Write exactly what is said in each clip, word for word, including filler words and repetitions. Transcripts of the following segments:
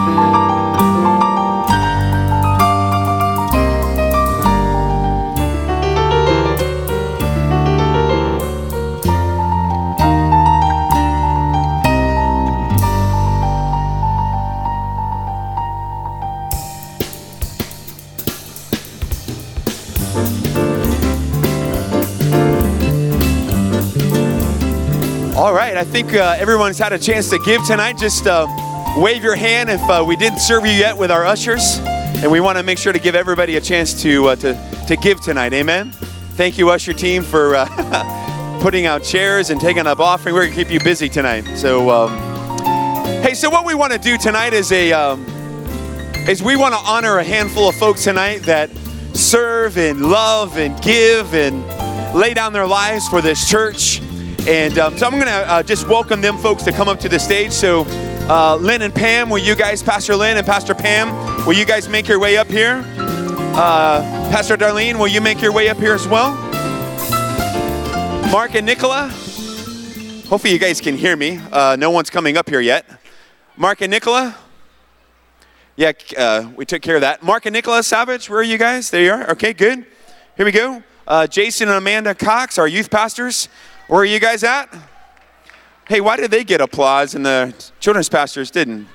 All right, I think uh, everyone's had a chance to give tonight. Just uh, wave your hand if uh, we didn't serve you yet with our ushers. And we want to make sure to give everybody a chance to, uh, to, to give tonight, amen? Thank you, usher team, for uh, putting out chairs and taking up offering. We're going to keep you busy tonight. So, um, hey, so what we want to do tonight is, a, um, is we want to honor a handful of folks tonight that serve and love and give and lay down their lives for this church. And um, so I'm going to uh, just welcome them folks to come up to the stage. So uh, Lynn and Pam, will you guys, Pastor Lynn and Pastor Pam, will you guys make your way up here? Uh, Pastor Darlene, will you make your way up here as well? Mark and Nicola, hopefully you guys can hear me. Uh, no one's coming up here yet. Mark and Nicola? Yeah, uh, we took care of that. Mark and Nicola Savage, where are you guys? There you are. Okay, good. Here we go. Uh, Jason and Amanda Cox, our youth pastors. Where are you guys at? Hey, why did they get applause and the children's pastors didn't?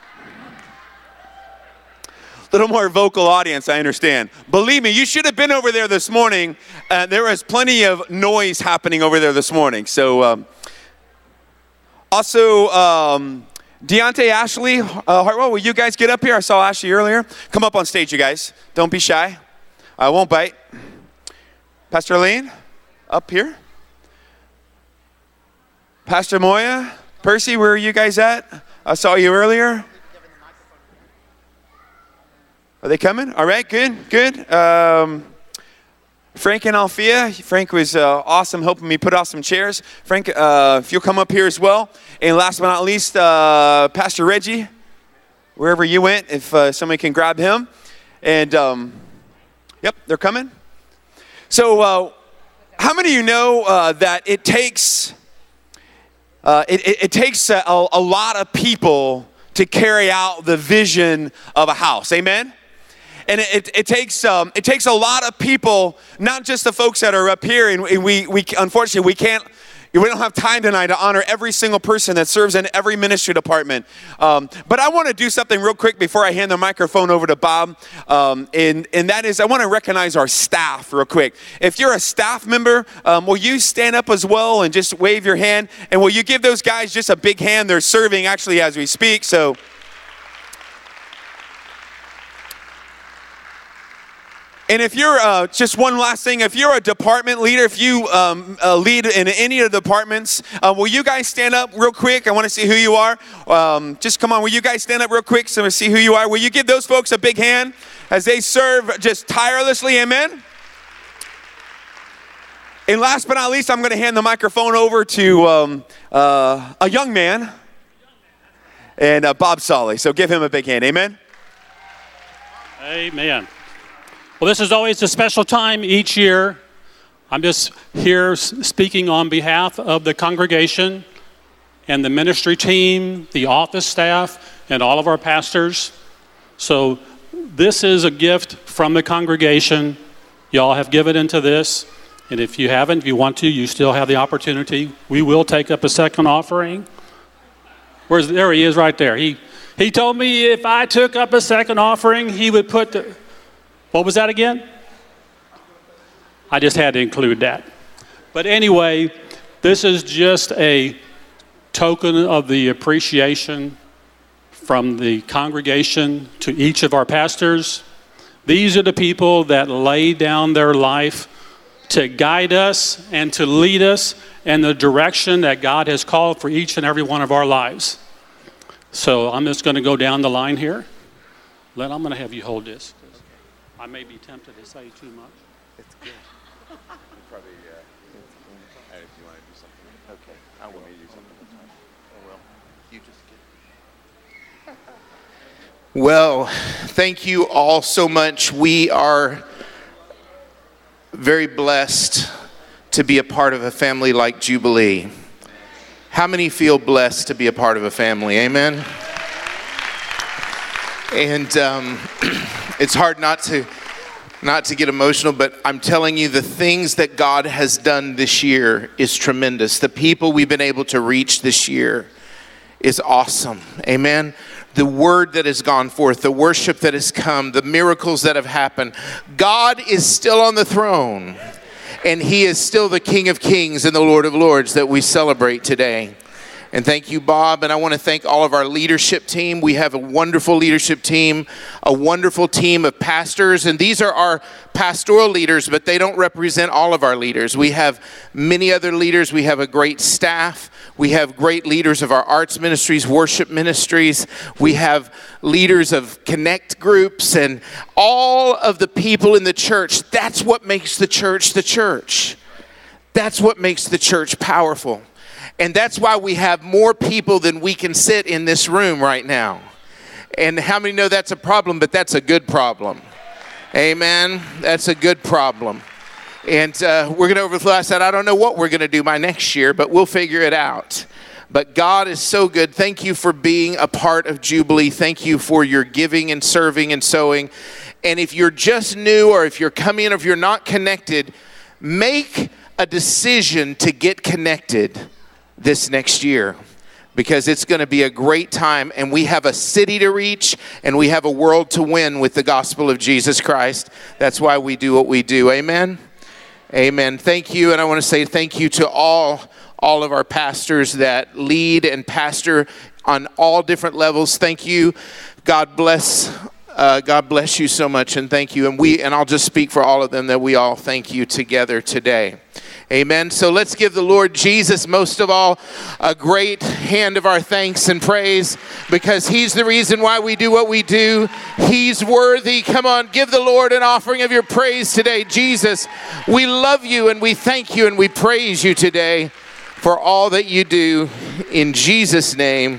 A little more vocal audience, I understand. Believe me, you should have been over there this morning. Uh, there was plenty of noise happening over there this morning. So, um, also, um, Deontay, Ashley, uh, Hartwell, will you guys get up here? I saw Ashley earlier. Come up on stage, you guys. Don't be shy. I won't bite. Pastor Lane, up here. Pastor Moya, Percy, where are you guys at? I saw you earlier. Are they coming? All right, good, good. Um, Frank and Althea. Frank was uh, awesome helping me put out some chairs. Frank, uh, if you'll come up here as well. And last but not least, uh, Pastor Reggie, wherever you went, if uh, somebody can grab him. And, um, yep, they're coming. So uh, how many of you know uh, that it takes... Uh, it, it, it takes a, a lot of people to carry out the vision of a house, amen? And it, it, it takes um, it takes a lot of people, not just the folks that are up here, and we, we unfortunately, we can't, we don't have time tonight to honor every single person that serves in every ministry department. Um, but I want to do something real quick before I hand the microphone over to Bob. Um, and, and that is, I want to recognize our staff real quick. If you're a staff member, um, will you stand up as well and just wave your hand? And will you give those guys just a big hand? They're serving actually as we speak. So. And if you're, uh, just one last thing, if you're a department leader, if you um, uh, lead in any of the departments, uh, will you guys stand up real quick? I want to see who you are. Um, just come on, will you guys stand up real quick so we see who you are? Will you give those folks a big hand as they serve just tirelessly, amen? And last but not least, I'm going to hand the microphone over to um, uh, a young man, and uh, Bob Solly. So give him a big hand, amen? Amen. Well, this is always a special time each year. I'm just here speaking on behalf of the congregation and the ministry team, the office staff, and all of our pastors. So this is a gift from the congregation. Y'all have given into this. And if you haven't, if you want to, you still have the opportunity. We will take up a second offering. Where's, there he is right there. He, he told me if I took up a second offering, he would put the... What was that again? I just had to include that. But anyway, this is just a token of the appreciation from the congregation to each of our pastors. These are the people that lay down their life to guide us and to lead us in the direction that God has called for each and every one of our lives. So I'm just going to go down the line here. Len, I'm going to have you hold this. I may be tempted to say too much. It's good. You probably, uh, if you want to do something. Okay, I will do something. Oh, well, you just get. Well, thank you all so much. We are very blessed to be a part of a family like Jubilee. How many feel blessed to be a part of a family? Amen. And um, it's hard not to not to get emotional, but I'm telling you, the things that God has done this year is tremendous. The people we've been able to reach this year is awesome. Amen. The word that has gone forth, the worship that has come, the miracles that have happened. God is still on the throne, and he is still the King of Kings and the Lord of Lords that we celebrate today. And thank you, Bob. And I want to thank all of our leadership team. We have a wonderful leadership team, a wonderful team of pastors. And these are our pastoral leaders, but they don't represent all of our leaders. We have many other leaders. We have a great staff. We have great leaders of our arts ministries, worship ministries. We have leaders of connect groups and all of the people in the church. That's what makes the church the church. That's what makes the church powerful. And that's why we have more people than we can sit in this room right now. And how many know that's a problem? But that's a good problem. Amen. That's a good problem. And uh, we're going to overflow. I said, I don't know what we're going to do by next year, but we'll figure it out. But God is so good. Thank you for being a part of Jubilee. Thank you for your giving and serving and sowing. And if you're just new, or if you're coming in, or if you're not connected, make a decision to get connected this next year, because it's going to be a great time, and we have a city to reach, and we have a world to win with the gospel of Jesus Christ. That's why we do what we do. Amen. Amen. Thank you. And I want to say thank you to all all of our pastors that lead and pastor on all different levels. Thank you. God bless. Uh, God bless you so much, and thank you. And we and I'll just speak for all of them that we all thank you together today. Amen. So let's give the Lord Jesus, most of all, a great hand of our thanks and praise, because he's the reason why we do what we do. He's worthy. Come on, give the Lord an offering of your praise today. Jesus, we love you and we thank you and we praise you today for all that you do. In Jesus' name,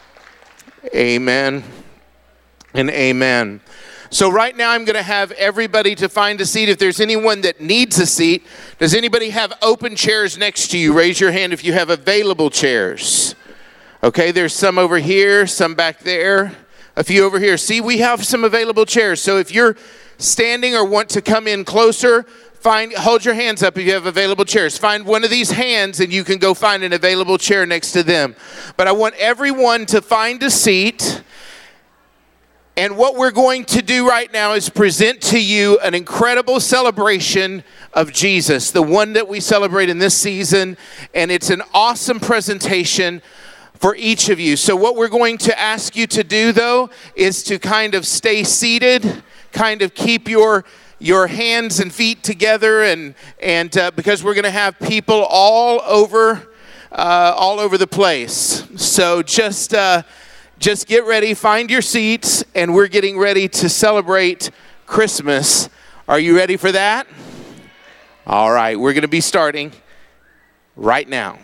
amen and amen. So right now I'm going to have everybody to find a seat. If there's anyone that needs a seat, does anybody have open chairs next to you? Raise your hand if you have available chairs. Okay, there's some over here, some back there, a few over here. See, we have some available chairs. So if you're standing or want to come in closer, find, hold your hands up if you have available chairs. Find one of these hands and you can go find an available chair next to them. But I want everyone to find a seat. And what we're going to do right now is present to you an incredible celebration of Jesus, the one that we celebrate in this season. And it's an awesome presentation for each of you. So what we're going to ask you to do, though, is to kind of stay seated, kind of keep your your hands and feet together, and and uh, because we're going to have people all over, uh, all over the place. So just. Uh, Just get ready, find your seats, and we're getting ready to celebrate Christmas. Are you ready for that? All right, we're going to be starting right now.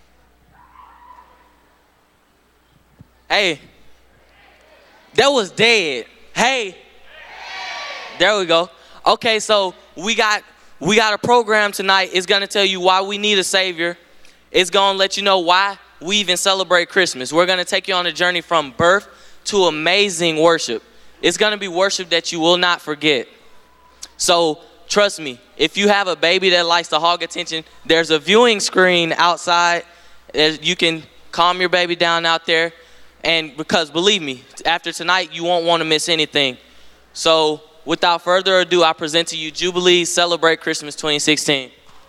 Hey, that was dead. Hey, there we go. Okay, so we got we got a program tonight. It's going to tell you why we need a Savior. It's going to let you know why we even celebrate Christmas. We're going to take you on a journey from birth to amazing worship. It's going to be worship that you will not forget. So trust me, if you have a baby that likes to hog attention, there's a viewing screen outside. You can calm your baby down out there. And because believe me, after tonight, you won't want to miss anything. So without further ado, I present to you Jubilee Celebrate Christmas twenty sixteen.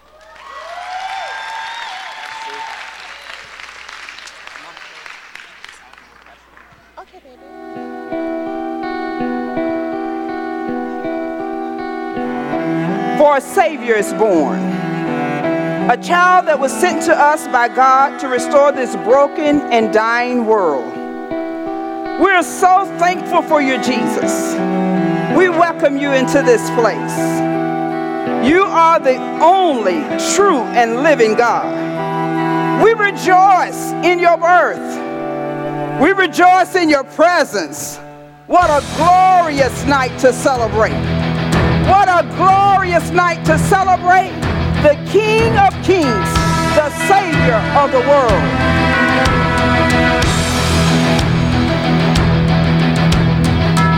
For a Savior is born, a child that was sent to us by God to restore this broken and dying world. We're so thankful for you, Jesus. We welcome you into this place. You are the only true and living God. We rejoice in your birth. We rejoice in your presence. What a glorious night to celebrate. What a glorious night to celebrate the King of Kings, the Savior of the world.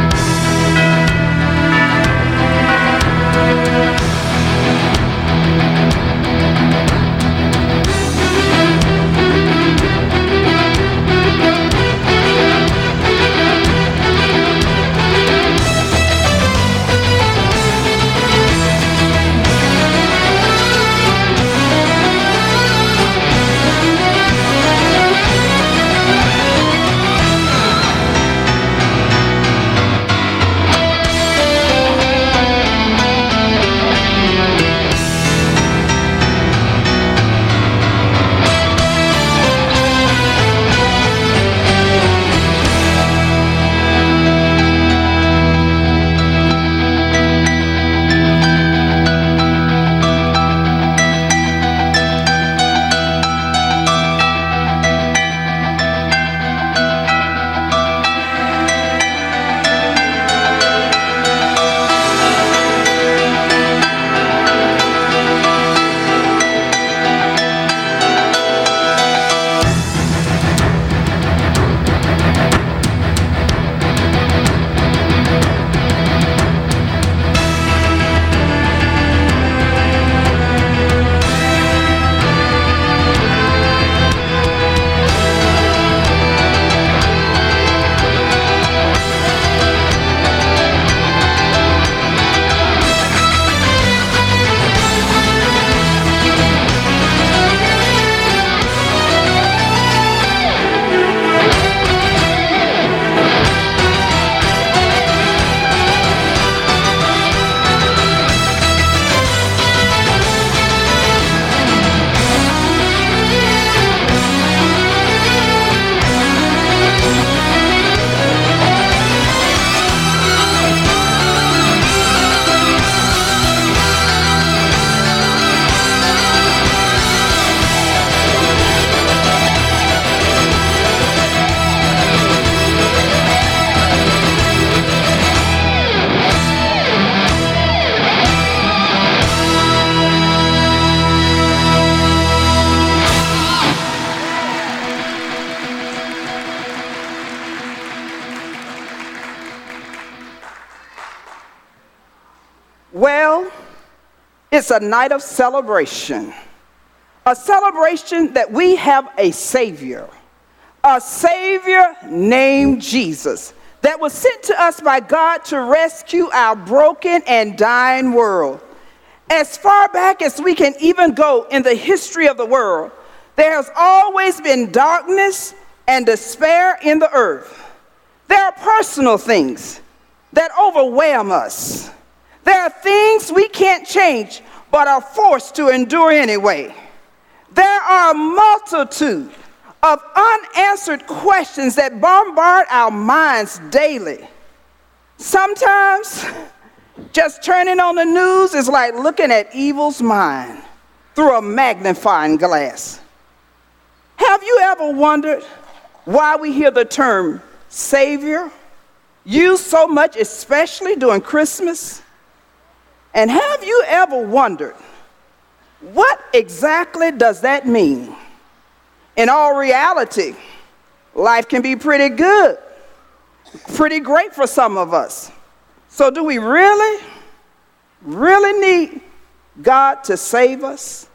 Well, it's a night of celebration. A celebration that we have a Savior. A Savior named Jesus that was sent to us by God to rescue our broken and dying world. As far back as we can even go in the history of the world, there has always been darkness and despair in the earth. There are personal things that overwhelm us. There are things we can't change but are forced to endure anyway. There are a multitude of unanswered questions that bombard our minds daily. Sometimes just turning on the news is like looking at evil's mind through a magnifying glass. Have you ever wondered why we hear the term Savior used so much, especially during Christmas? And have you ever wondered, what exactly does that mean? In all reality, life can be pretty good, pretty great for some of us. So do we really, really need God to save us?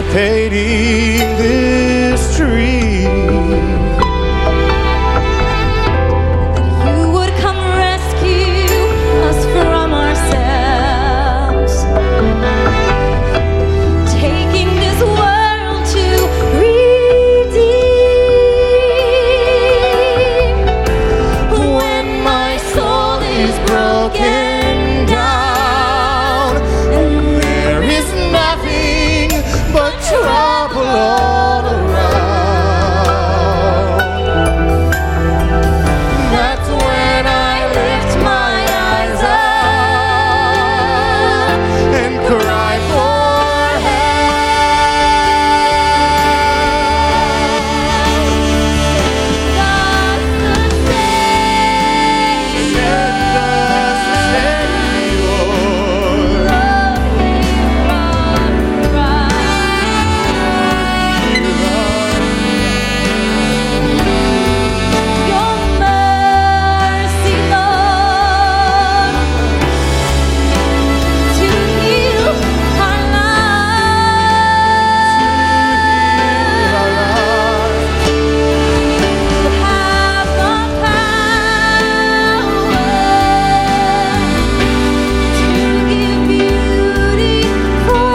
anticipating this dream. You would come rescue us from ourselves, taking this world to redeem. When my soul is broken down and there is nothing but trouble all around, that's when I lift my eyes up and cry for Your mercy, Lord, to heal our lives. You have the power to give beauty for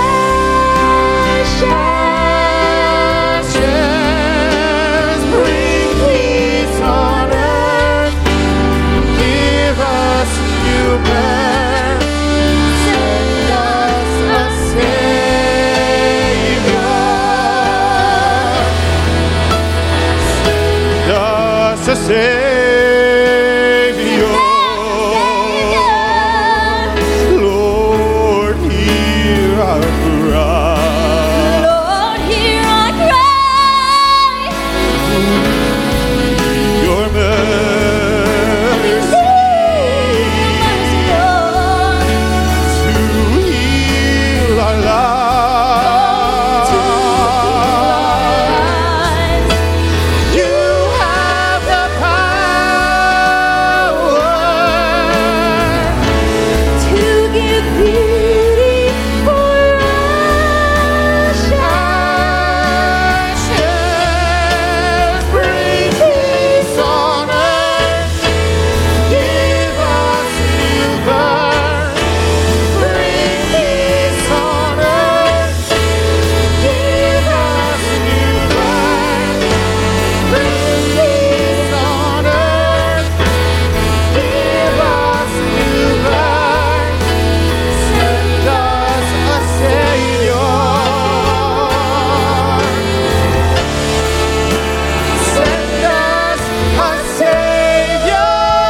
ashes. Bring peace on earth, give us new birth, send us a Savior, send us a Savior. Lord, hear our cry. Lord, hear our cry. Your mercy Mercy, Lord. to heal our lives. You have the power To give beauty for ashes. Bring peace on earth, give us new birth. Bring peace on earth, give us new birth. Bring peace on earth, give us new birth. Send us a Savior. Send us a Savior.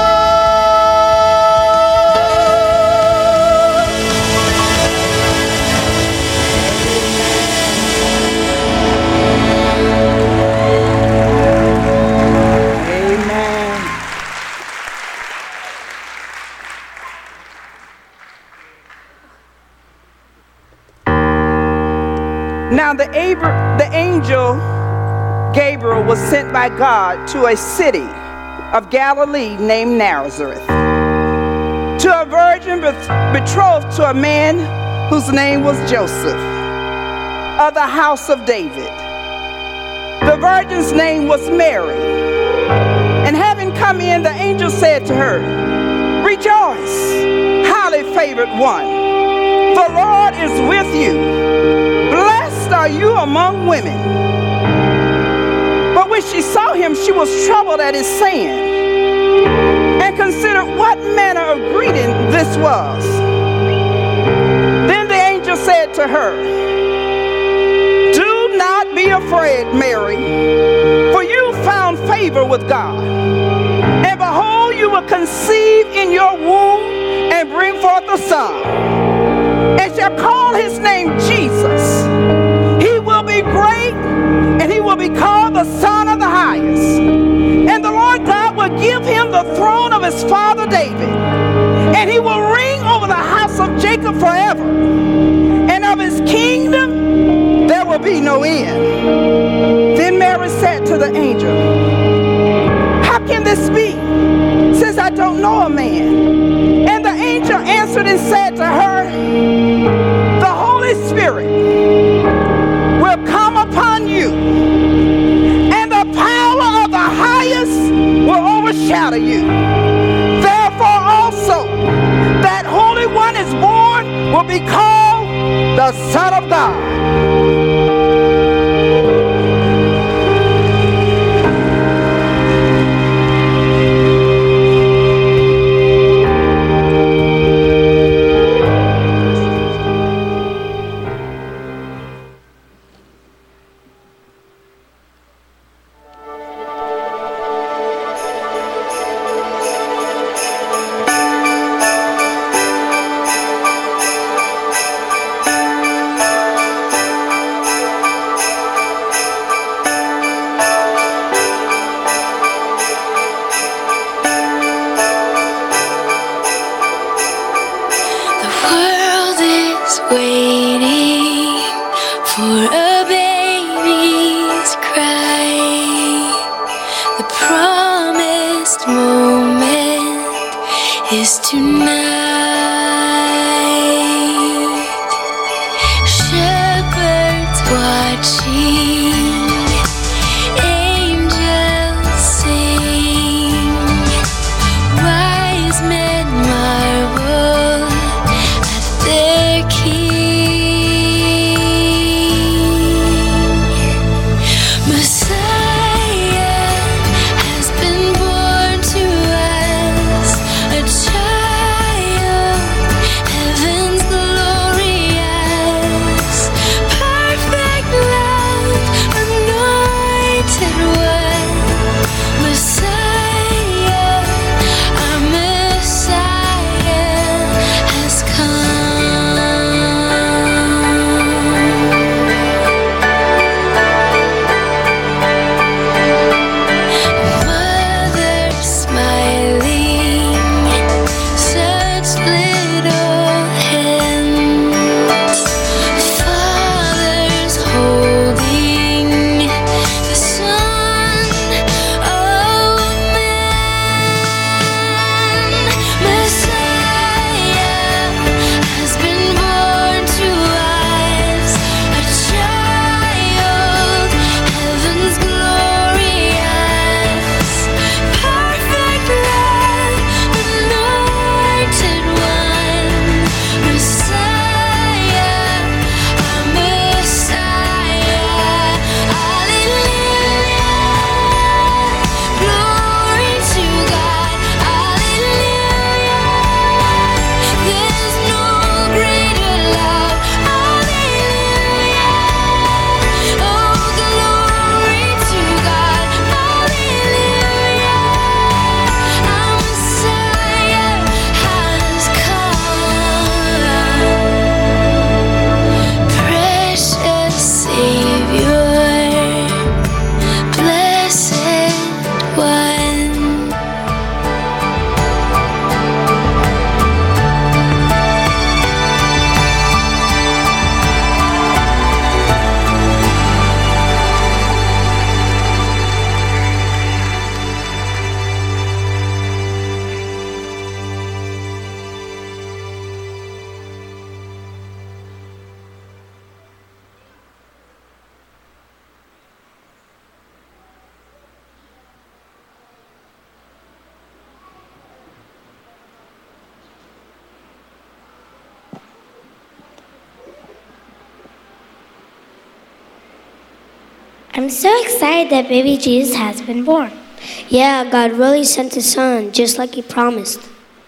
Amen. Now the, Abra- the angel Gabriel was sent by God to a city of Galilee named Nazareth, to a virgin beth- betrothed to a man whose name was Joseph, of the house of David. The virgin's name was Mary. And having come in, the angel said to her, "Rejoice, highly favored one, the Lord is with you. Blessed are you among women." But when she saw him, she was troubled at his saying, and considered what manner of greeting this was. Then the angel said to her, "Do not be afraid, Mary, for you found favor with God. And behold, you will conceive in your womb and bring forth a son, and shall call his name Jesus. He will be great, and he will be called the Son of the Highest. And the Lord God will give him the throne of his father David, and he will reign over the house of Jacob forever. And of his kingdom there will be no end." Then Mary said to the angel, "How can this be, since I don't know a man?" And the angel answered and said to her, "The Holy Spirit overshadow you. Therefore also, that Holy One is born will be called the Son of God. Waiting for a baby's cry. The promised moment is tonight. Shepherds watching, angels sing, wise men marvel at their King. I'm so excited that baby Jesus has been born. Yeah, God really sent his son, just like he promised.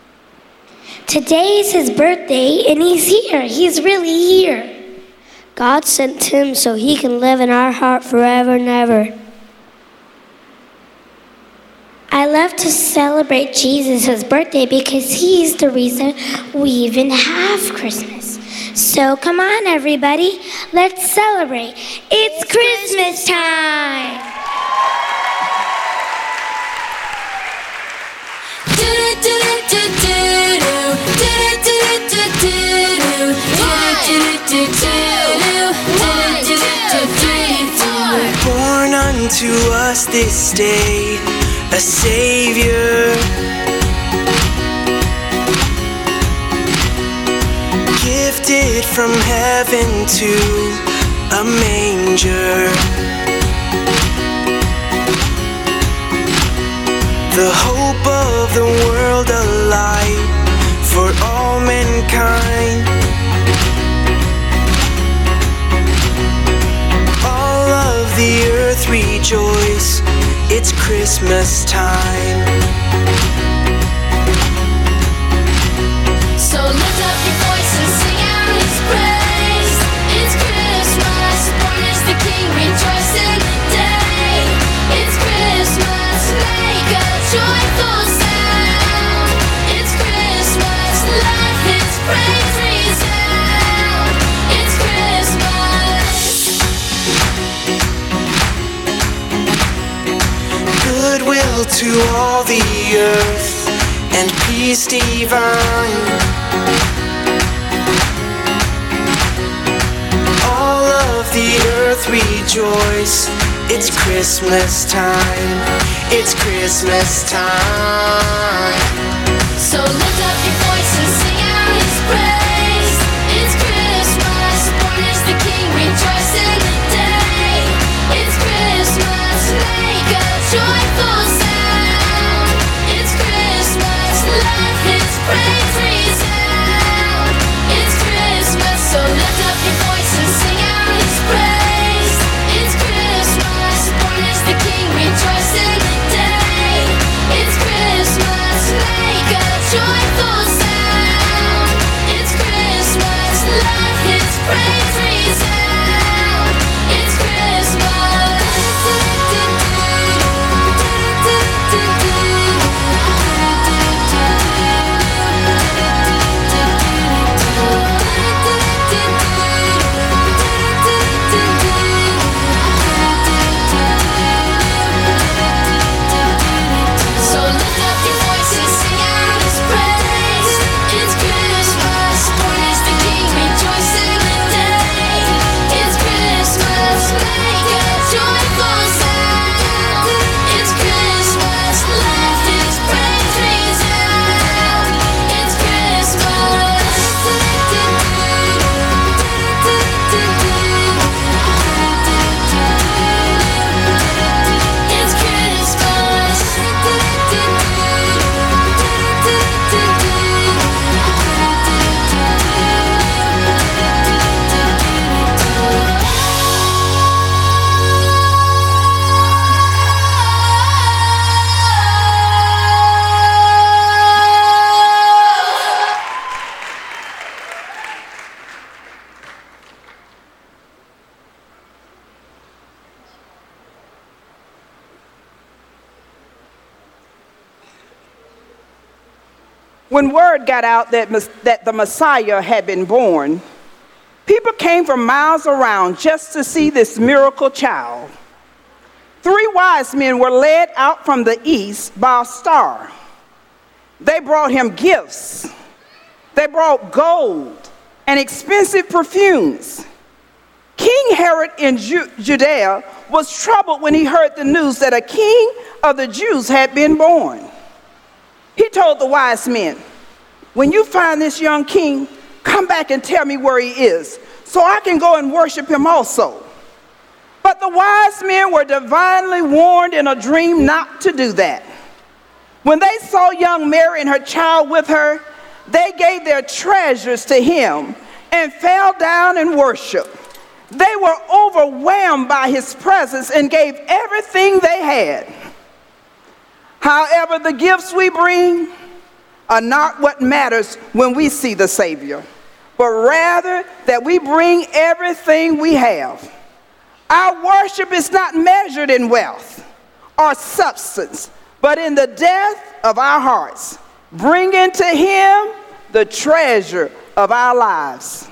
Today is his birthday, and he's here. He's really here. God sent him so he can live in our heart forever and ever. I love to celebrate Jesus' birthday because he's the reason we even have Christmas. So come on, everybody, let's celebrate. It's Christmas time. Born unto us this day a Savior, gifted from heaven to a manger. the hope of the world, a light for all mankind. All of the earth rejoice, it's Christmas time. So lift up your voice and sing out His praise. It's Christmas, born is the King, rejoice in the day. It's Christmas, make a joyful sound. It's Christmas, let His praise resound. It's Christmas. Goodwill to all the earth and peace divine. All of the earth rejoice, it's Christmas time, it's Christmas time. So lift up your voice and sing out His praise. It's Christmas, born is the King, rejoice in the day. It's Christmas, make a joyful sound. It's Christmas, let His praise resound. It's Christmas, so lift up your voice and sing out His praise. It's Christmas, born is the King, rejoice in the day. It's Christmas, make a joyful sound. It's Christmas, let His praise resound. It's Christmas. So lift up your voice and sing out His praise. It's Christmas, born is the King, rejoice in the day. It's Christmas, make a joyful sound. It's Christmas, let His praise resound. It's Christmas. It's When word got out that, that the Messiah had been born, people came from miles around just to see this miracle child. Three wise men were led out from the east by a star. They brought him gifts. They brought gold and expensive perfumes. King Herod in Ju- Judea was troubled when he heard the news that a king of the Jews had been born. He told the wise men, "When you find this young king, come back and tell me where he is, so I can go and worship him also." But the wise men were divinely warned in a dream not to do that. When they saw young Mary and her child with her, they gave their treasures to him and fell down and worshiped. They were overwhelmed by his presence and gave everything they had. However, the gifts we bring are not what matters when we see the Savior, but rather that we bring everything we have. Our worship is not measured in wealth or substance, but in the depth of our hearts, bringing to him the treasure of our lives.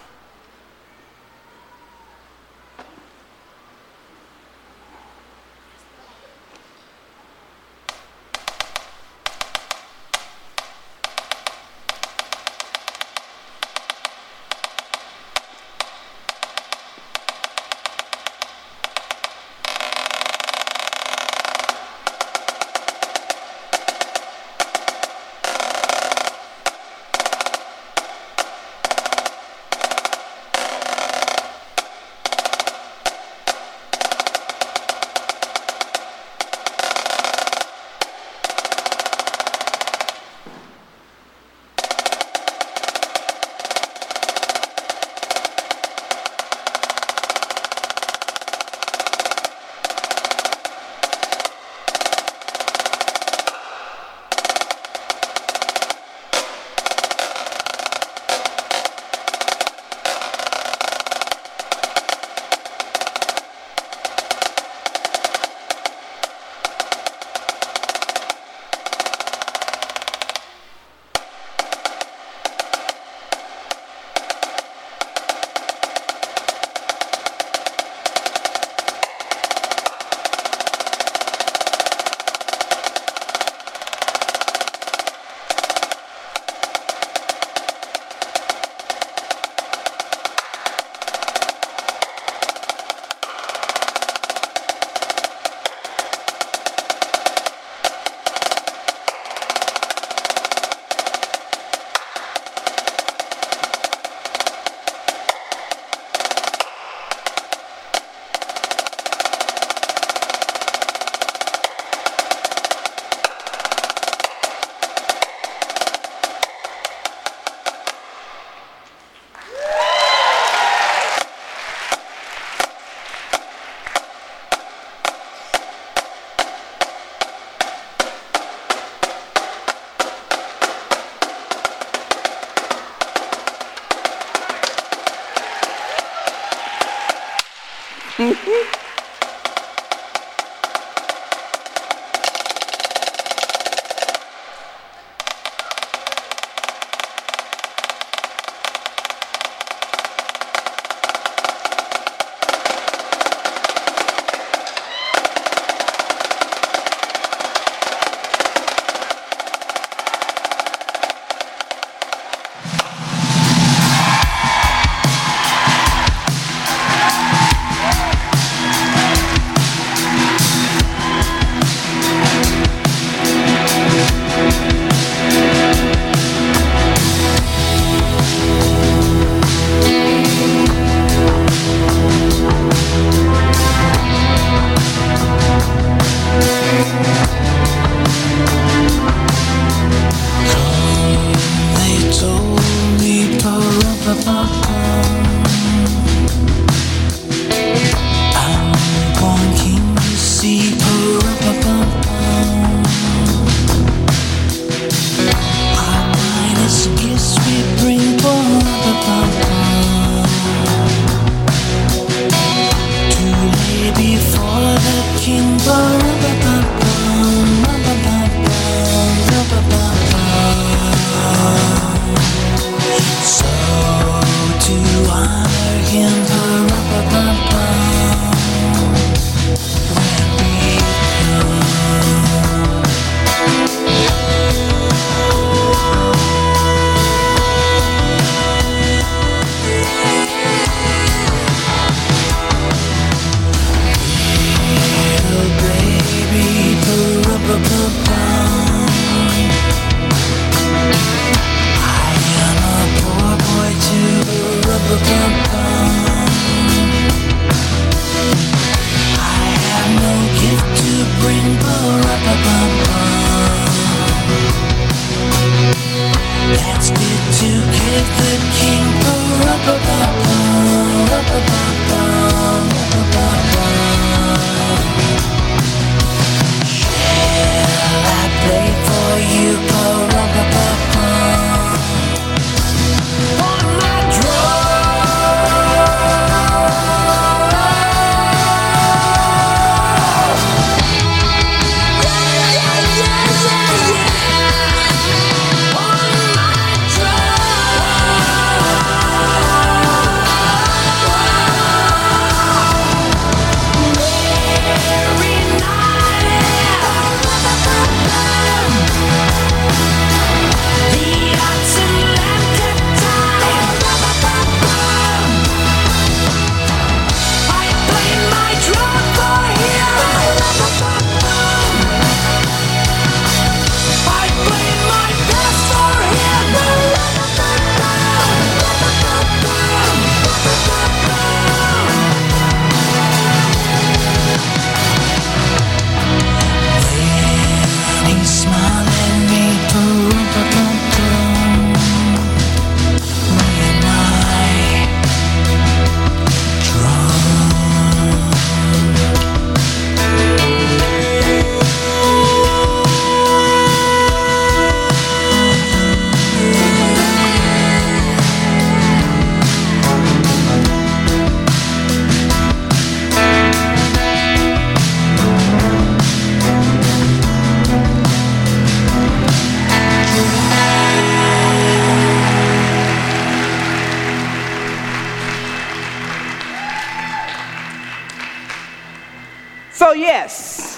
So yes,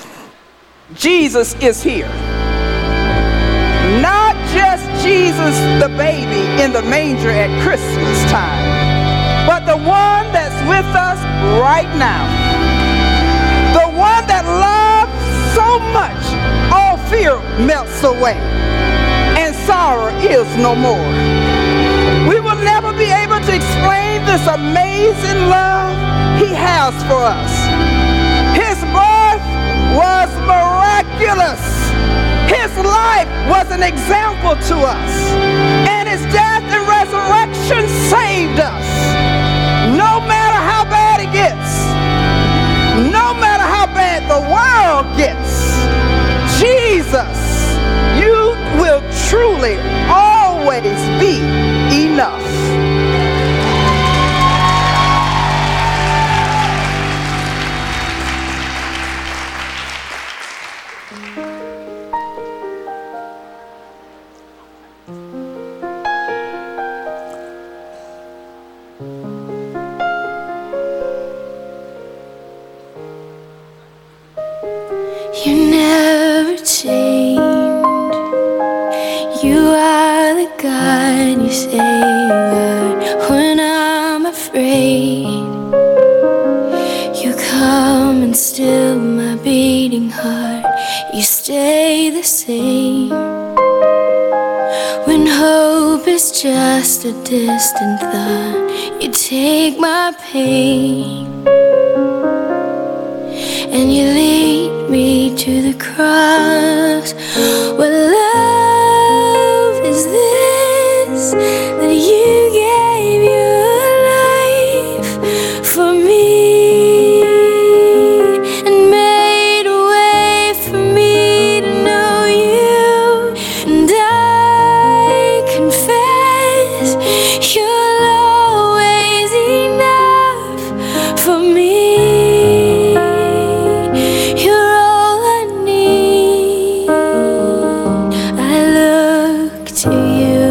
Jesus is here. Not just Jesus the baby in the manger at Christmas time, but the one that's with us right now. The one that loves so much, all fear melts away and sorrow is no more. We will never be able to explain this amazing love he has for us. His birth was miraculous. His life was an example to us. And his death and resurrection saved us. No matter how bad it gets, no matter how bad the world gets, Jesus, you will truly always be enough. the same. When hope is just a distant thought, you take my pain and you lead me to the cross. What love is this that you gave your life for me and made a way for me to know you? And I confess you're always enough for me. You're all I need. I look to you.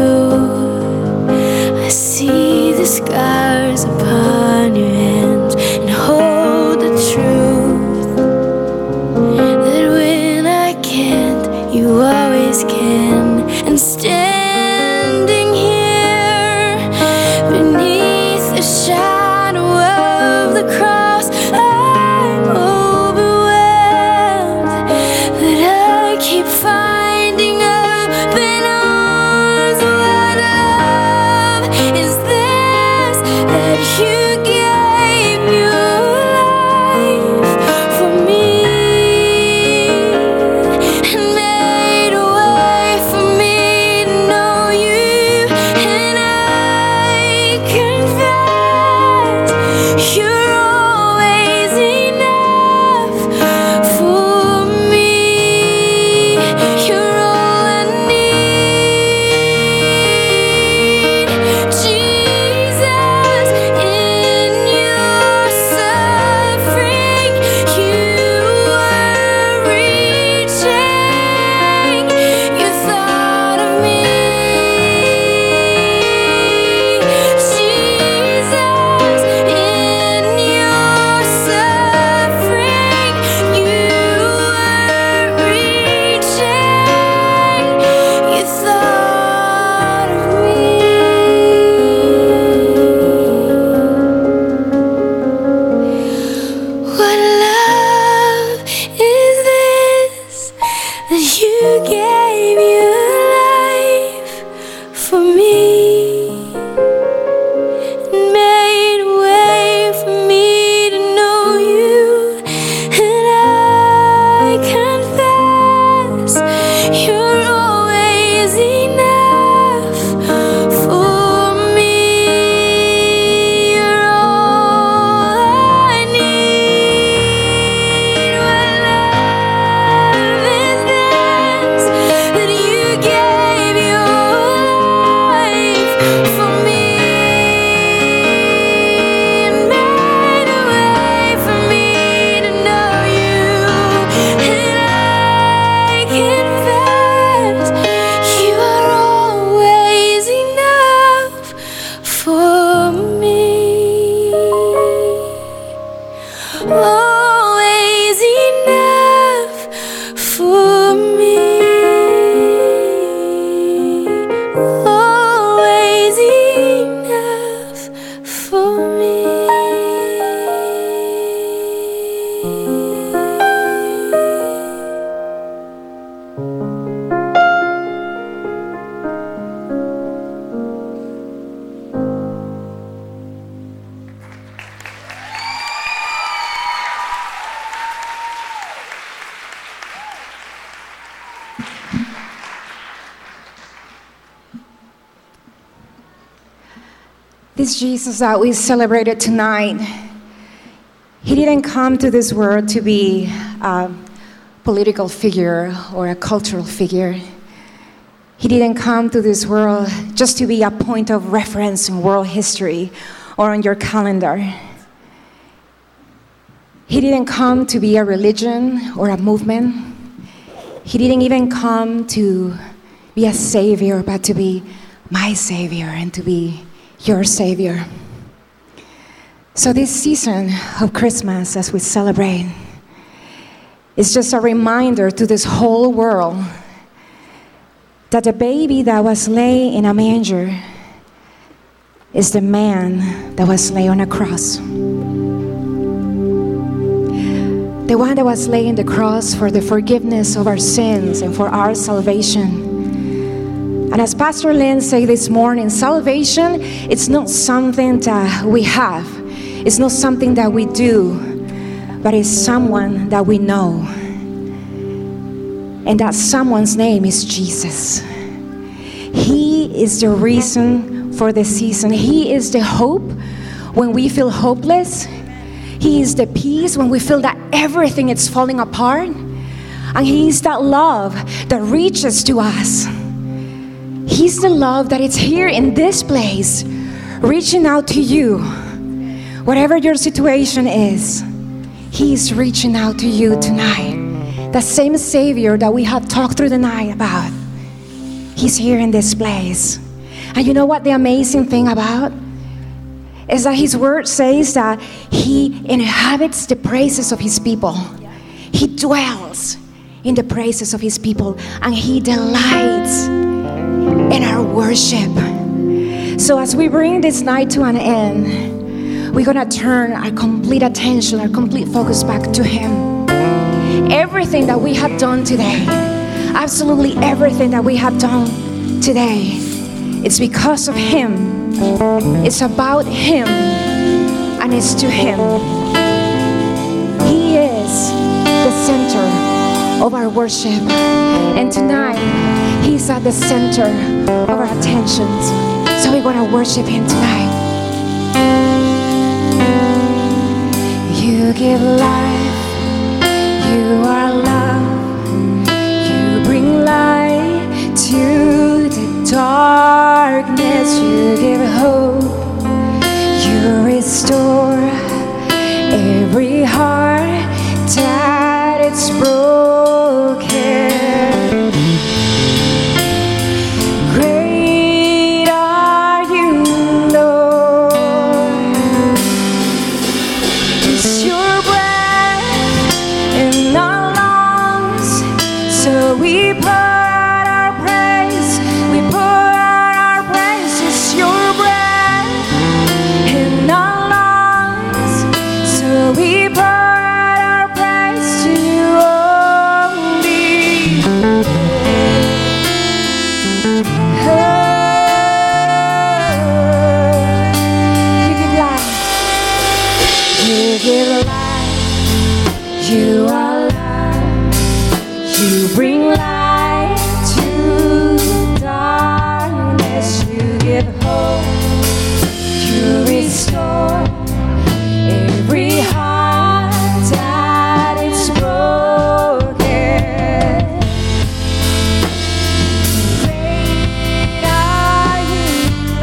I see the scars upon your hands and hold the truth that when I can't, you always can. And standing here beneath the shadow of the cross, I'm overwhelmed that I keep finding open arms. What love is this that you gave your life for me and made a way for me to know you? And I confess you're always enough for me. You're all I need. Jesus, in your suffering, you were reaching. You thought of me. Jesus, in your suffering, you were reaching. You thought of me. What love is this that you gave your life for me and made a way for me to know you? And I confess you're always enough for me. You're all I need. What love is this that you gave your life for me and made a way for me to know you? And I confess you are always enough for me. Always enough for me. Always enough for me. This Jesus that we celebrated tonight, he didn't come to this world to be a political figure or a cultural figure. He didn't come to this world just to be a point of reference in world history or on your calendar. He didn't come to be a religion or a movement. He didn't even come to be a savior, but to be my savior and to be your savior. So this season of Christmas, as we celebrate, is just a reminder to this whole world that the baby that was laid in a manger is the man that was laid on a cross. the one that was laid on the cross for the forgiveness of our sins and for our salvation. And as Pastor Lynn said this morning, salvation, it's not something that we have. It's not something that we do, but it's someone that we know. And that someone's name is Jesus. He is the reason for the season. He is the hope when we feel hopeless. He is the peace when we feel that everything is falling apart. And He is that love that reaches to us. He's the love that is here in this place, reaching out to you. Whatever your situation is, He is reaching out to you tonight. The same Savior that we have talked through the night about, He's here in this place. And you know what the amazing thing about is that His word says that He inhabits the praises of His people. He dwells in the praises of His people, and He delights in our worship. So as we bring this night to an end, we're gonna turn our complete attention, our complete focus back to Him. Everything that we have done today, absolutely everything that we have done today, it's because of Him. It's about Him, and it's to Him. He is the center of our worship, and tonight He's at the center of our attentions. So we're going to worship Him tonight. You give life, You are love, You bring light to the darkness, You give hope, You restore every heart that it's broken. Great are You, Lord. It's Your breath in our lungs, so we pour out our praise. We pour out our praise. It's Your breath in our lungs, so we pour out our praise to You only. Oh, You give life. You give life. You are love. You bring light to the darkness. You give hope. You restore every heart that is broken. Great are You,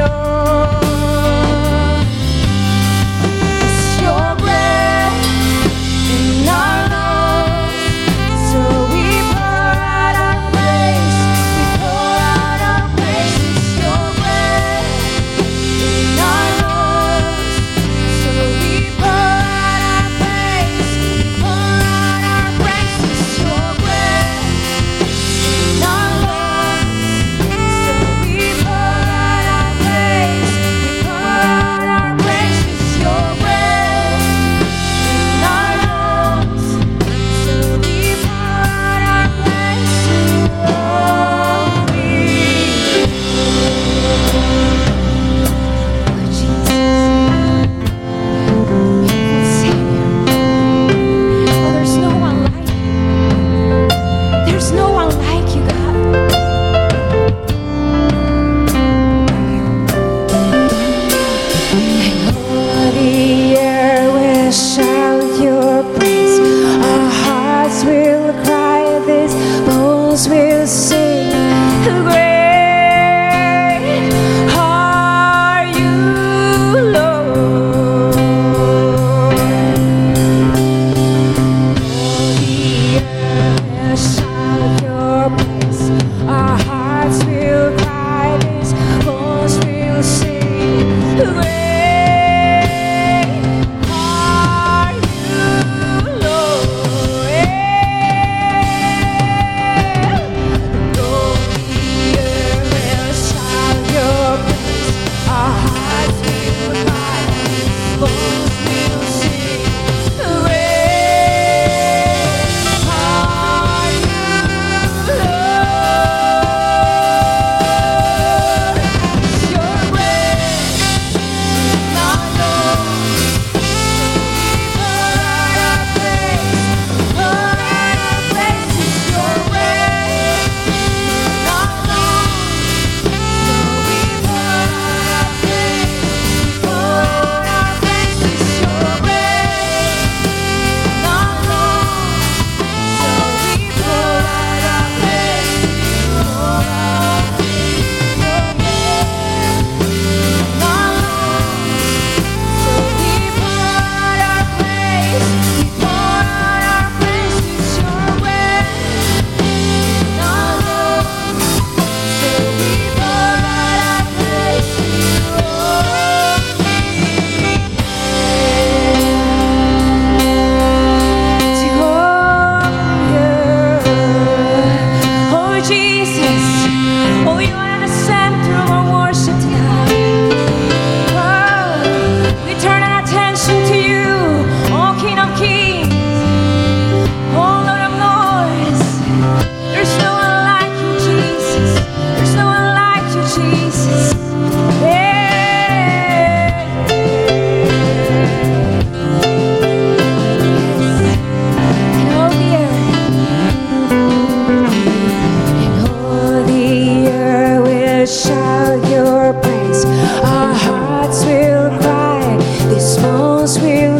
Lord. It's Your breath in our lungs, so we pour out our praise. We pour out our praise. It's Your breath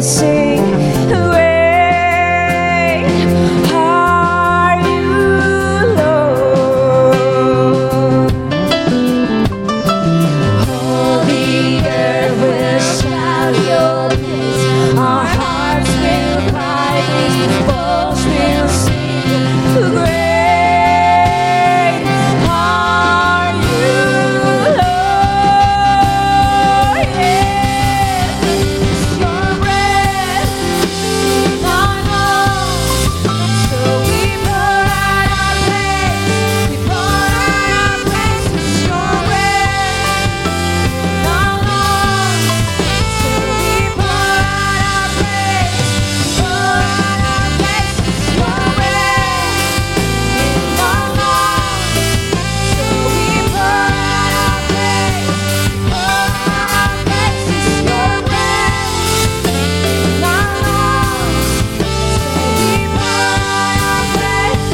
sing. Great are you, Lord. All the earth will shout your praise. Our hearts will cry, these bones will sing. Great are you, Lord. Yes, your breath in our lungs. So we pour out our praise. We pour out our praise. It's your breath in our lungs. So we pour out our praise. Pour out our praise. It's your breath in our lungs. So we pour out our praise. Pour out our praise. It's your breath in our lungs. So we pour out our praise.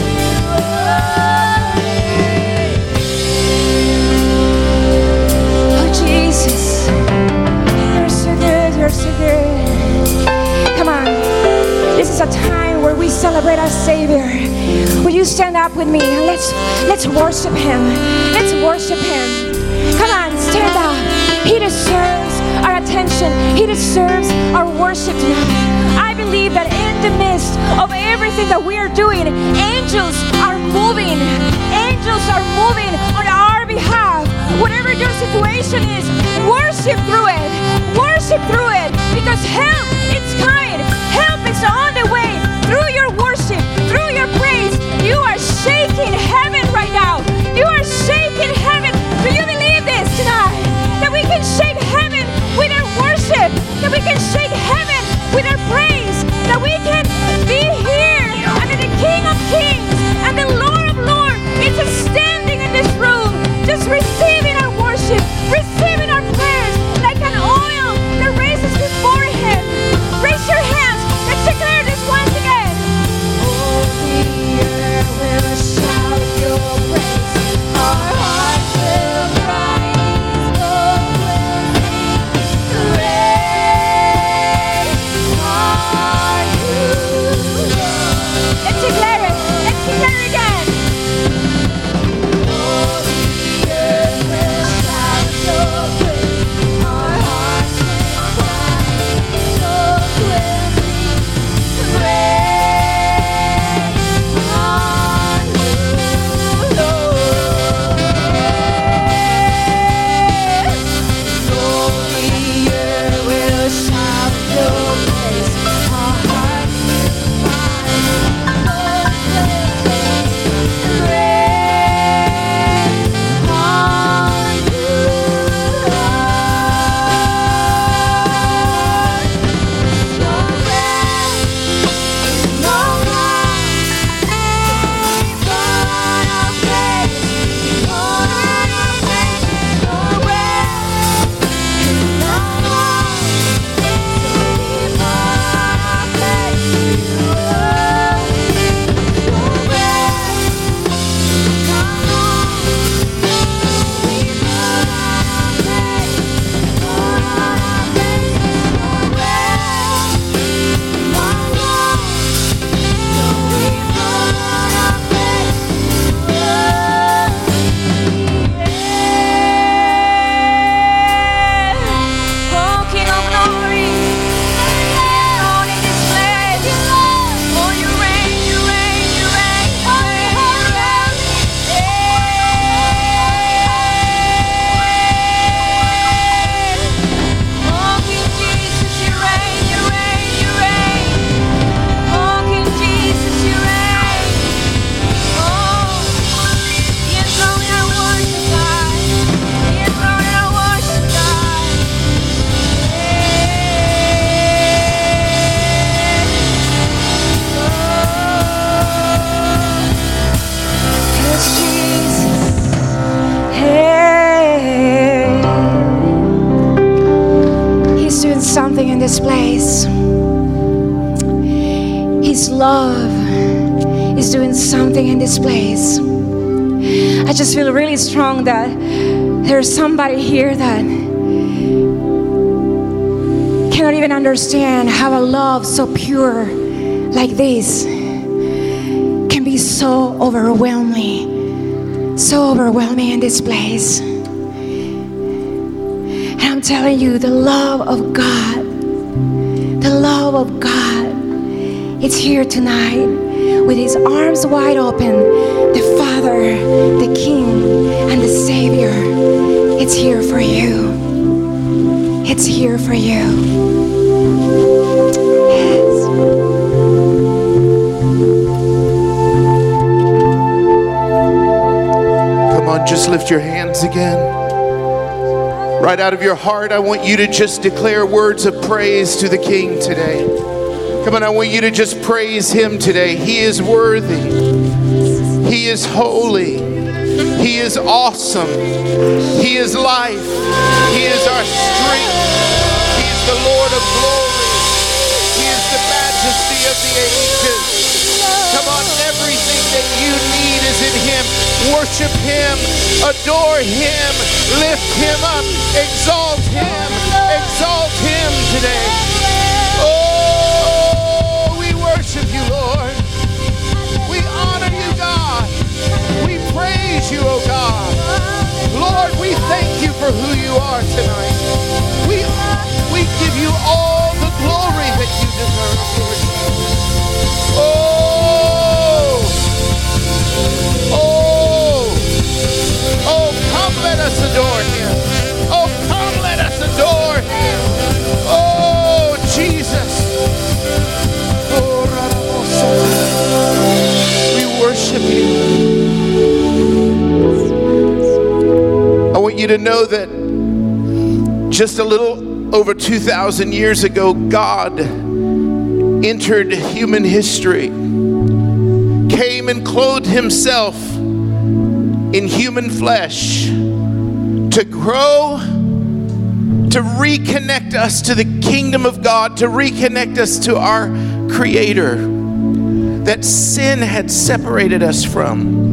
Oh Jesus, you're so good, you're so good. Come on, this is a time where we celebrate our Savior. Will you stand up with me and let's let's worship Him. Let's worship Him. Come on, stand up. He deserves our attention. He deserves our worship tonight. I believe that in the midst of everything that we are doing, angels are moving. Angels are moving on our behalf. Whatever your situation is, worship through it. Worship through it, because help is coming. Help is on the way. Through your worship, through your praise, you are shaking heaven right now. You are shaking heaven. Do you believe this tonight? That we can shake heaven with our worship. That we can shake heaven with our praise. That we can be here under the King of Kings and the Lord of Lords. It's a standing in this room, just receiving our worship, receiving our prayers like an oil that raises before Him. Raise your hands. Let's declare this once again. All the earth will shout your praise. Our hearts will cry. These bones will sing. Great are you, Lord. Let's declare it. Let's declare it again. All the earth will shout your praise. Our hearts will cry. These bones will sing. Great are you, Lord. All the earth will shout your praise. Our hearts will cry. Bones will sing. Great are you, Lord. Your breath in our lungs. We pour out our praise. We pour out our praise. Your breath in our lungs. We pour out our praise. Your breath in our lungs. We pour out our praise. Pour out our praise. Your breath in our lungs. So we pour out our praise. Oh, King of Glory, on in this place. Oh, you reign, you reign, you reign, you reign, you reign. Oh, King Jesus, you reign, you reign, you reign. Oh, King Jesus, you reign. Oh, be enthroned in our worship, God. Be enthroned in our worship, God. Yes, Jesus. Hey. He's doing something in this place. His love is doing something in this place. I just feel really strong that there's somebody here that cannot even understand how a love so pure like this can be so overwhelming, so overwhelming in this place. And I'm telling you, the love of God, the love of God, it's here tonight with his arms wide open. The Father, the King, and the Savior, it's here for you. It's here for you. Yes. Come on, just lift your hands again. Right out of your heart, I want you to just declare words of praise to the King today. Come on, I want you to just praise him today. He is worthy. He is holy. He is awesome. He is life. He is our strength. He is the Lord of glory. He is the majesty of the ages. Come on, everything that you need is in him. Worship him. Adore him. Lift him up. Exalt him. Exalt him today. Oh, we worship you, Lord. We honor you, God. We praise you, oh God. Lord, we thank you for who you are tonight. We, we give you all the glory that you deserve, Lord. Oh, oh, oh, come let us adore him. Oh, come let us adore him. Oh, Jesus. Oh, we worship you. I want you to know that just a little over two thousand years ago, God entered human history, came and clothed himself in human flesh to grow, to reconnect us to the kingdom of God, to reconnect us to our Creator that sin had separated us from.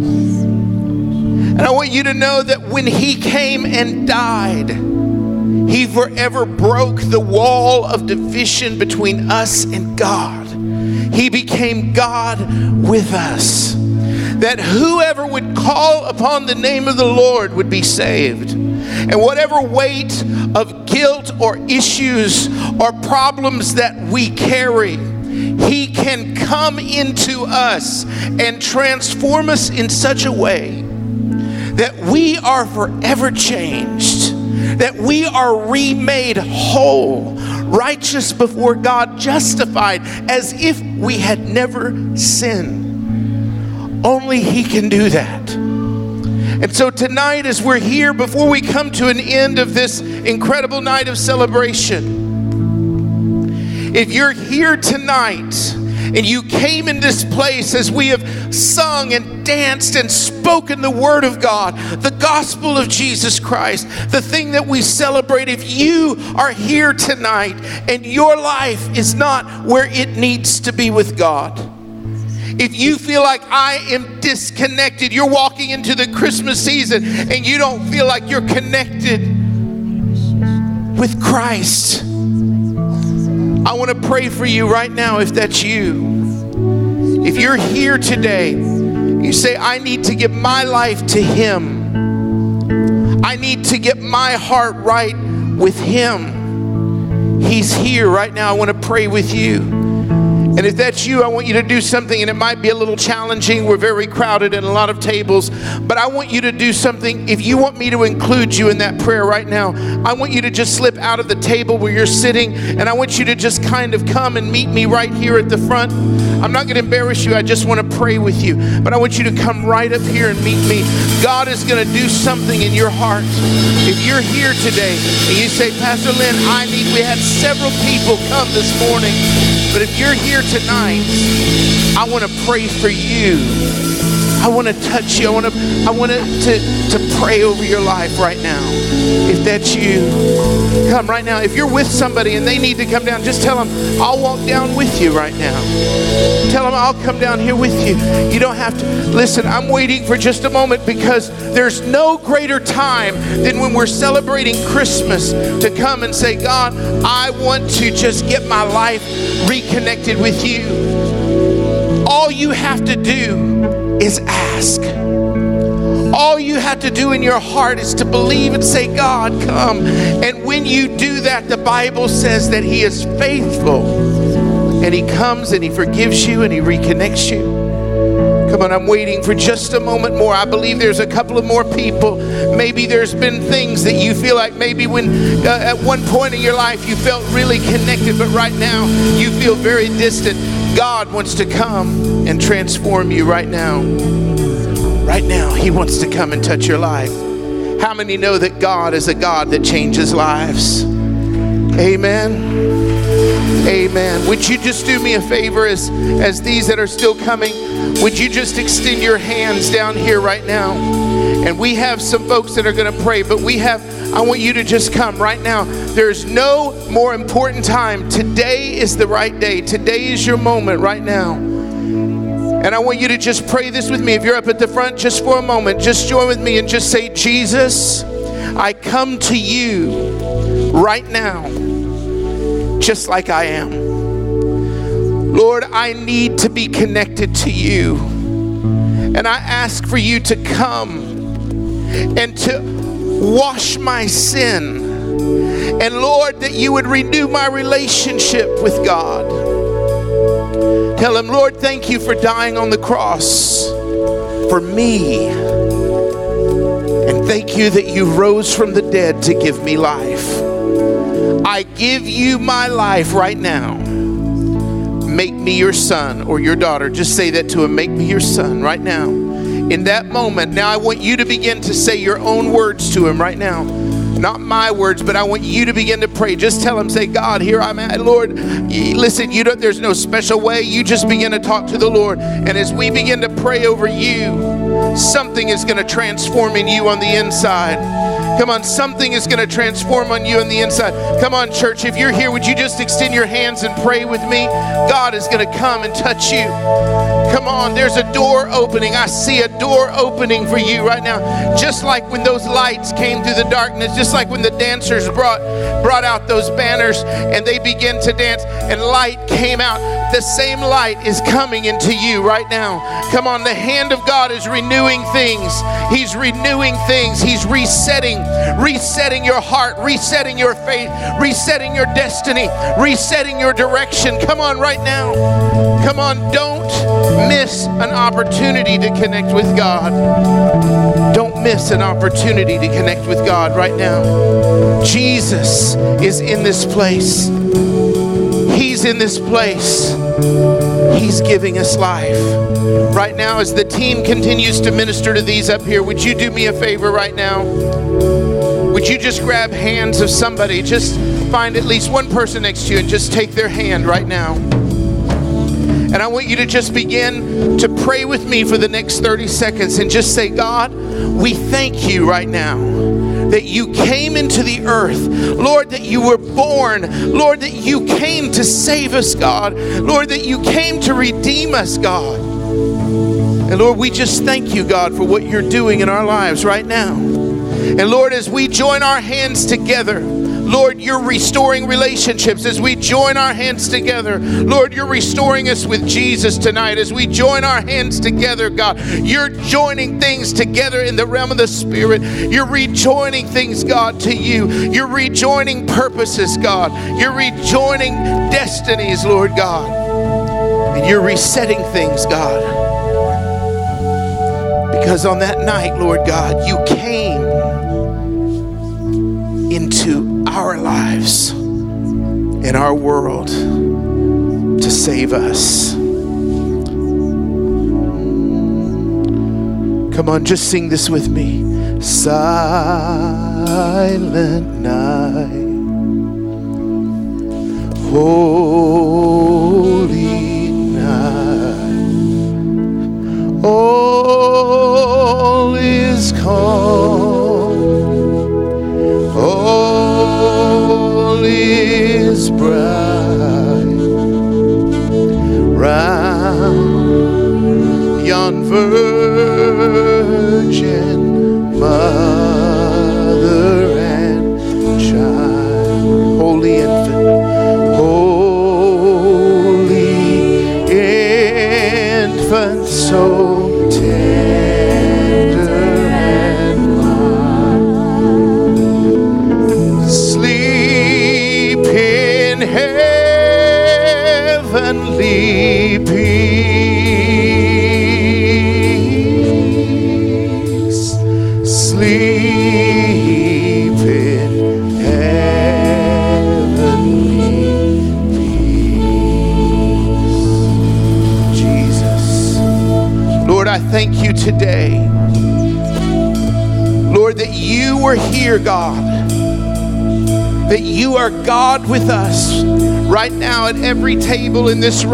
And I want you to know that when he came and died, he forever broke the wall of division between us and God. He became God with us. That whoever would call upon the name of the Lord would be saved. And whatever weight of guilt or issues or problems that we carry, he can come into us and transform us in such a way that we are forever changed, that we are remade whole, righteous before God, justified as if we had never sinned. Only he can do that. And so tonight, as we're here, before we come to an end of this incredible night of celebration, if you're here tonight and you came in this place as we have sung and danced and spoken the word of God, the gospel of Jesus Christ, the thing that we celebrate, if you are here tonight and your life is not where it needs to be with God, if you feel like I am disconnected, you're walking into the Christmas season and you don't feel like you're connected with Christ, I want to pray for you right now if that's you. If you're here today, you say, I need to give my life to him. I need to get my heart right with him. He's here right now. I want to pray with you. And if that's you, I want you to do something, and it might be a little challenging. We're very crowded and a lot of tables, but I want you to do something. If you want me to include you in that prayer right now, I want you to just slip out of the table where you're sitting, and I want you to just kind of come and meet me right here at the front. I'm not going to embarrass you. I just want to pray with you, but I want you to come right up here and meet me. God is going to do something in your heart. If you're here today and you say, Pastor Lynn, I need, we had several people come this morning, but if you're here tonight, I want to pray for you. I want to touch you. I want to I want to, to to pray over your life right now. If that's you, come right now. If you're with somebody and they need to come down, just tell them, I'll walk down with you right now. Tell them, I'll come down here with you. You don't have to. Listen, I'm waiting for just a moment, because there's no greater time than when we're celebrating Christmas to come and say, God, I want to just get my life reconnected with you. All you have to do is ask. All you have to do in your heart is to believe and say, God, come. And when you do that, the Bible says that He is faithful. And He comes and He forgives you and He reconnects you. Come on, I'm waiting for just a moment more. I believe there's a couple of more people. Maybe there's been things that you feel like maybe when uh, at one point in your life you felt really connected, but right now you feel very distant. God wants to come and transform you right now. Right now, He wants to come and touch your life. How many know that God is a God that changes lives? Amen. Amen. Would you just do me a favor as, as these that are still coming, would you just extend your hands down here right now? And we have some folks that are going to pray, but we have, I want you to just come right now. There's no more important time. Today is the right day. Today is your moment right now. And I want you to just pray this with me. If you're up at the front, just for a moment, just join with me and just say, Jesus, I come to you right now, just like I am. Lord, I need to be connected to you. And I ask for you to come and to wash my sin. And Lord, that you would renew my relationship with God. Tell Him, Lord, thank you for dying on the cross for me. And thank you that you rose from the dead to give me life. I give you my life right now. Make me your son or your daughter. Just say that to Him. Make me your son right now. In that moment, now I want you to begin to say your own words to Him right now. Not my words, but I want you to begin to pray. Just tell Him, say, God, here I'm at. Lord, listen, you don't, there's no special way. You just begin to talk to the Lord. And as we begin to pray over you, something is going to transform in you on the inside. Come on, something is going to transform on you on the inside. Come on, church, if you're here, would you just extend your hands and pray with me? God is going to come and touch you. Come on, there's a door opening. I see a door opening for you right now. Just like when those lights came through the darkness, just like when the dancers brought, brought out those banners and they began to dance and light came out. The same light is coming into you right now. Come on, the hand of God is renewing things. He's renewing things. He's resetting, resetting your heart, resetting your faith, resetting your destiny, resetting your direction. Come on right now. Come on, don't miss an opportunity to connect with God. Don't miss an opportunity to connect with God right now. Jesus is in this place. He's in this place. He's giving us life. Right now, as the team continues to minister to these up here, would you do me a favor right now? Would you just grab hands of somebody? Just find at least one person next to you and just take their hand right now. And I want you to just begin to pray with me for the next thirty seconds and just say, God, we thank you right now that you came into the earth. Lord, that you were born. Lord, that you came to save us, God. Lord, that you came to redeem us, God. And Lord, we just thank you, God, for what you're doing in our lives right now. And Lord, as we join our hands together, Lord, you're restoring relationships as we join our hands together. Lord, you're restoring us with Jesus tonight. As we join our hands together, God, you're joining things together in the realm of the Spirit. You're rejoining things, God, to you. You're rejoining purposes, God. You're rejoining destinies, Lord God. And you're resetting things, God. Because on that night, Lord God, you came into our lives in our world to save us. Come on, just sing this with me. Silent night, holy night, all is calm. Oh, is bright round yon virgin mother and child, holy infant, holy infant, so tender and mild, sleep in heavenly peace, sleep in heavenly peace. Jesus, Lord, I thank you today, Lord, that you were here, God, that you are God with us right now at every table in this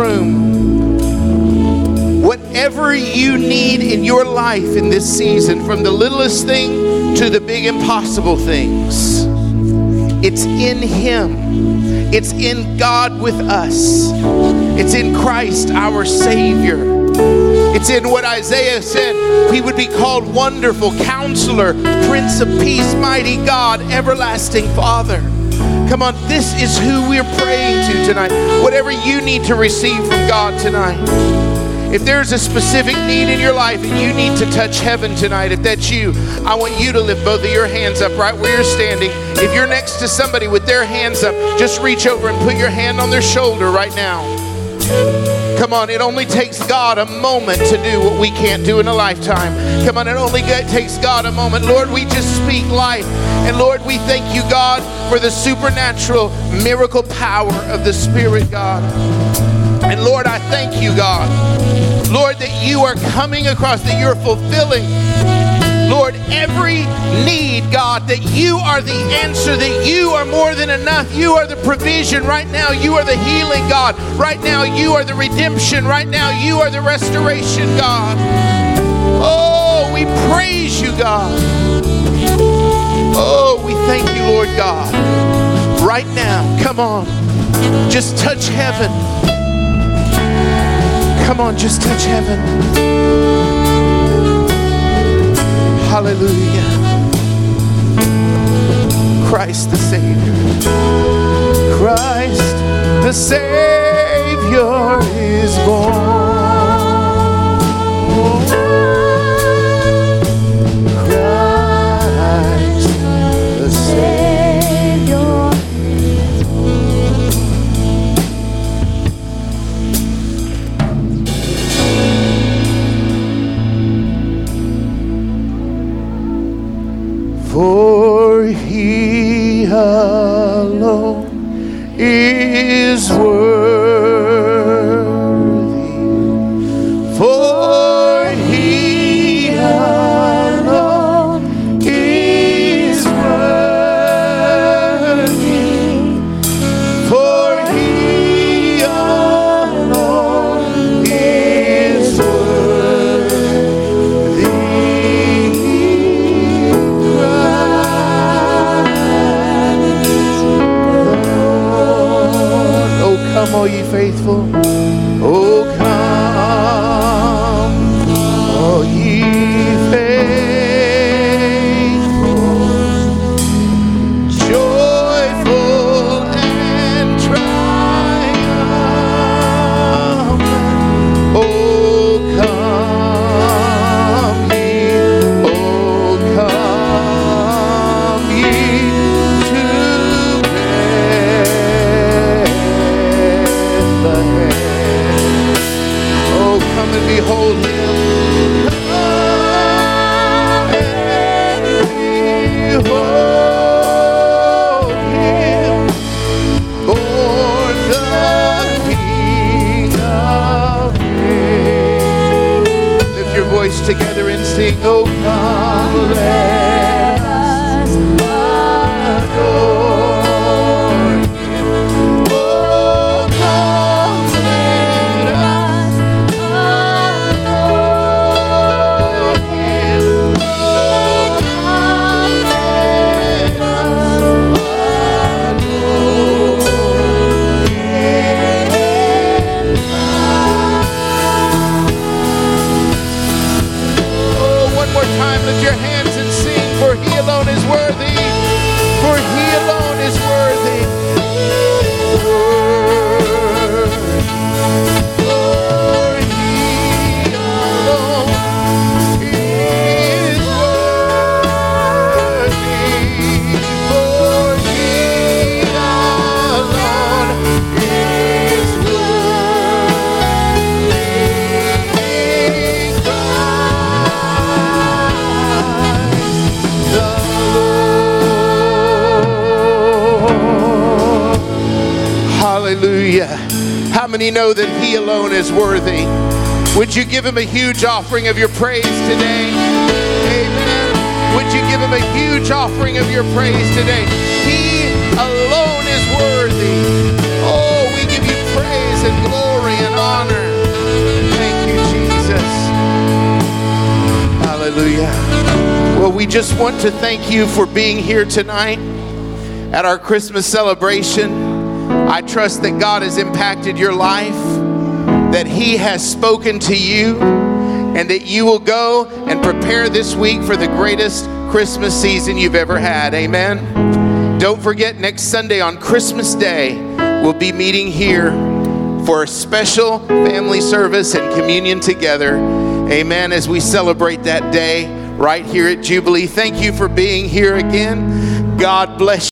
room. Whatever you need in your life in this season, from the littlest thing to the big impossible things, it's in Him. It's in God with us. It's in Christ, our Savior. It's in what Isaiah said, He would be called Wonderful Counselor, Prince of Peace, Mighty God, Everlasting Father. Come on, this is who we're praying to tonight. Whatever you need to receive from God tonight. If there's a specific need in your life and you need to touch heaven tonight, if that's you, I want you to lift both of your hands up right where you're standing. If you're next to somebody with their hands up, just reach over and put your hand on their shoulder right now. Come on, it only takes God a moment to do what we can't do in a lifetime. Come on, it only takes God a moment. Lord, we just speak life. And Lord, we thank you, God, for the supernatural miracle power of the Spirit, God. And Lord, I thank you, God, Lord, that you are coming across, that you're fulfilling, Lord, every need, God, that you are the answer, that you are more than enough. You are the provision. Right now, you are the healing, God. Right now, you are the redemption. Right now, you are the restoration, God. Oh, we praise you, God. Oh, we thank you, Lord God. Right now, come on, just touch heaven. Come on, just touch heaven. Hallelujah. Christ the Savior. Christ the Savior is born. Christ the Savior. For He alone is worthy. For He alone is worthy. For He alone is worthy. Come, all ye faithful. Oh, come, all ye faithful, joyful and triumphant. Oh, come ye, oh, come ye to oh, come and behold Him. Come and behold Him, born the King of Kings. Lift your voice together and sing, oh, come, let us adore Him. Oh, come, let us adore Him. Oh, come, let us adore Hallelujah. How many know that he alone is worthy? Would you give him a huge offering of your praise today? Amen. Would you give him a huge offering of your praise today? He alone is worthy. Oh, we give you praise and glory and honor. Thank you, Jesus. Hallelujah. Well, we just want to thank you for being here tonight at our Christmas celebration. I trust that God has impacted your life, that he has spoken to you, and that you will go and prepare this week for the greatest Christmas season you've ever had. Amen. Don't forget, next Sunday on Christmas Day, we'll be meeting here for a special family service and communion together. Amen. As we celebrate that day right here at Jubilee. Thank you for being here again. God bless you.